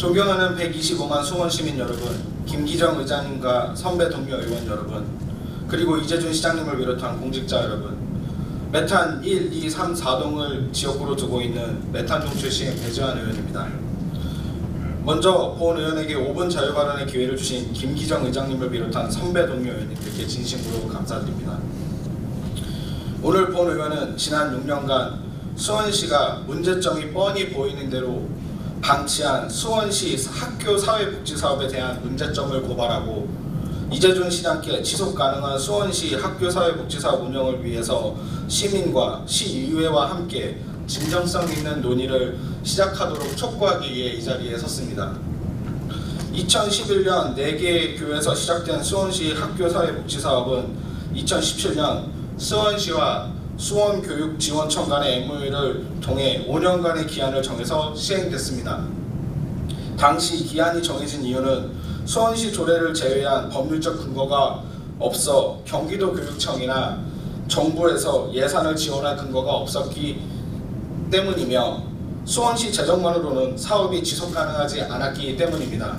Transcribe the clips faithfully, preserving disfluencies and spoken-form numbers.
존경하는 백이십오만 수원시민 여러분, 김기정 의장님과 선배 동료 의원 여러분, 그리고 이재준 시장님을 비롯한 공직자 여러분, 메탄 일, 이, 삼, 사동을 지역구로 두고 있는 메탄동 출신 배재환 의원입니다. 먼저 본 의원에게 오 분 자유 발언의 기회를 주신 김기정 의장님을 비롯한 선배 동료 의원님들께 진심으로 감사드립니다. 오늘 본 의원은 지난 육 년간 수원시가 문제점이 뻔히 보이는 대로 방치한 수원시 학교 사회복지사업에 대한 문제점을 고발하고 이재준 시장께 지속가능한 수원시 학교 사회복지사업 운영을 위해서 시민과 시의회와 함께 진정성 있는 논의를 시작하도록 촉구하기 위해 이 자리에 섰습니다. 이천십일 년 네 개의 교에서 시작된 수원시 학교 사회복지사업은 이천십칠 년 수원시와 수원교육지원청 간의 엠오유를 통해 오 년간의 기한을 정해서 시행됐습니다. 당시 기한이 정해진 이유는 수원시 조례를 제외한 법률적 근거가 없어 경기도교육청이나 정부에서 예산을 지원할 근거가 없었기 때문이며 수원시 재정만으로는 사업이 지속 가능하지 않았기 때문입니다.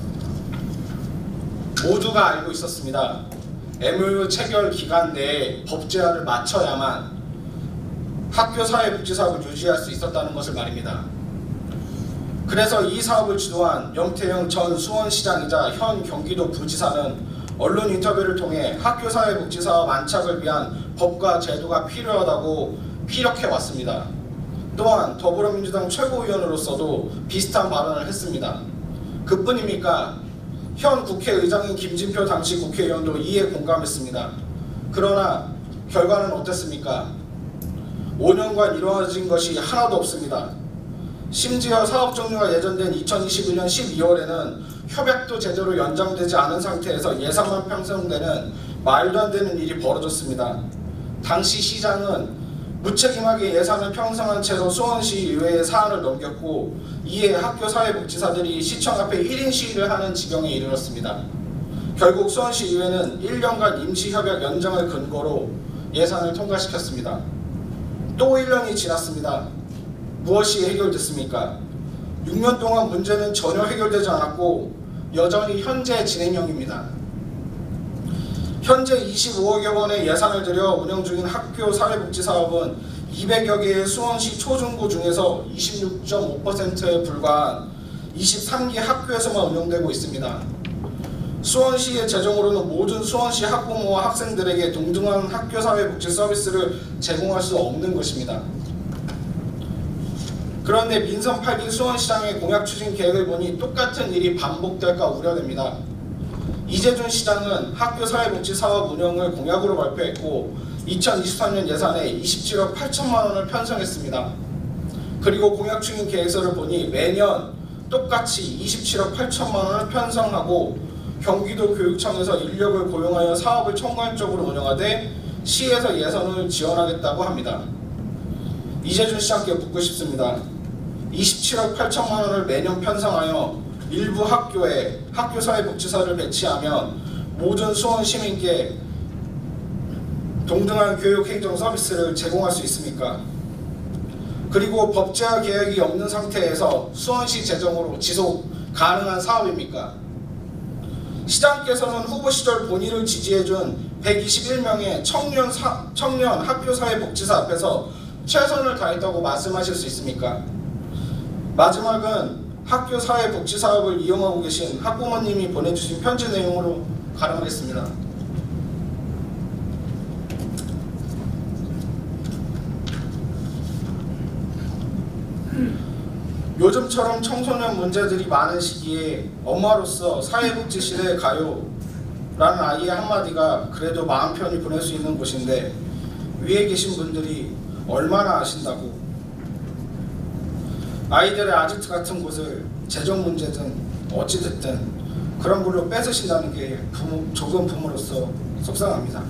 모두가 알고 있었습니다. 엠오유 체결 기간 내에 법 제한을 맞춰야만 학교 사회복지사업을 유지할 수 있었다는 것을 말입니다. 그래서 이 사업을 주도한 영태영 전 수원시장이자 현 경기도 부지사는 언론 인터뷰를 통해 학교 사회복지사업 안착을 위한 법과 제도가 필요하다고 피력해 왔습니다. 또한 더불어민주당 최고위원으로서도 비슷한 발언을 했습니다. 그뿐입니까? 현 국회의장인 김진표 당시 국회의원도 이에 공감했습니다. 그러나 결과는 어땠습니까? 오 년간 이루어진 것이 하나도 없습니다. 심지어 사업 종료가 예정된 이천이십일 년 십이월에는 협약도 제대로 연장되지 않은 상태에서 예산만 편성되는 말도 안 되는 일이 벌어졌습니다. 당시 시장은 무책임하게 예산을 편성한 채로 수원시 의회에 사안을 넘겼고 이에 학교 사회복지사들이 시청 앞에 일 인 시위를 하는 지경에 이르렀습니다. 결국 수원시 의회는 일 년간 임시협약 연장을 근거로 예산을 통과시켰습니다. 또 일 년이 지났습니다. 무엇이 해결됐습니까? 육 년 동안 문제는 전혀 해결되지 않았고 여전히 현재 진행형입니다. 현재 이십오억여 원의 예산을 들여 운영 중인 학교 사회복지사업은 이백여 개의 수원시 초중고 중에서 이십육 점 오 퍼센트에 불과한 이십삼 개 학교에서만 운영되고 있습니다. 수원시의 재정으로는 모든 수원시 학부모와 학생들에게 동등한 학교 사회복지 서비스를 제공할 수 없는 것입니다. 그런데 민선 팔 기 수원시장의 공약 추진 계획을 보니 똑같은 일이 반복될까 우려됩니다. 이재준 시장은 학교 사회복지 사업 운영을 공약으로 발표했고 이천이십삼 년 예산에 이십칠억 팔천만 원을 편성했습니다. 그리고 공약 추진 계획서를 보니 매년 똑같이 이십칠억 팔천만 원을 편성하고 경기도 교육청에서 인력을 고용하여 사업을 총괄적으로 운영하되 시에서 예산을 지원하겠다고 합니다. 이재준 시장께 묻고 싶습니다. 이십칠억 팔천만 원을 매년 편성하여 일부 학교에 학교 사회복지사를 배치하면 모든 수원 시민께 동등한 교육 행정 서비스를 제공할 수 있습니까? 그리고 법제화 계획이 없는 상태에서 수원시 재정으로 지속 가능한 사업입니까? 시장께서는 후보 시절 본인을 지지해준 백이십일 명의 청년, 사, 청년 학교 사회복지사 앞에서 최선을 다했다고 말씀하실 수 있습니까? 마지막은 학교 사회복지사업을 이용하고 계신 학부모님이 보내주신 편지 내용으로 가름하겠습니다. 요즘처럼 청소년 문제들이 많은 시기에 엄마로서 사회복지 시대에 가요 라는 아이의 한마디가 그래도 마음 편히 보낼 수 있는 곳인데 위에 계신 분들이 얼마나 아신다고 아이들의 아지트 같은 곳을 재정 문제든 어찌됐든 그런 걸로 뺏으신다는 게 부모, 조금 부모로서 속상합니다.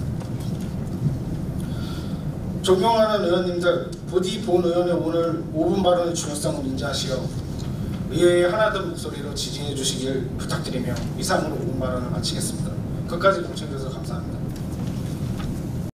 존경하는 의원님들, 부디 본 의원의 오늘 오 분 발언의 중요성을 인지하시어 의회의 하나된 목소리로 지지해 주시길 부탁드리며 이상으로 오 분 발언을 마치겠습니다. 끝까지 동참해주셔서 감사합니다.